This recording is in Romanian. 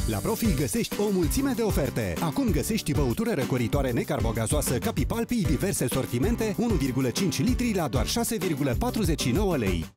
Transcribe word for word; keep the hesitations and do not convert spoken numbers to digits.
La Profi găsești o mulțime de oferte. Acum găsești băutură răcoritoare necarbogazoasă Capi Palpi, diverse sortimente, unu virgulă cinci litri la doar șase virgulă patruzeci și nouă lei.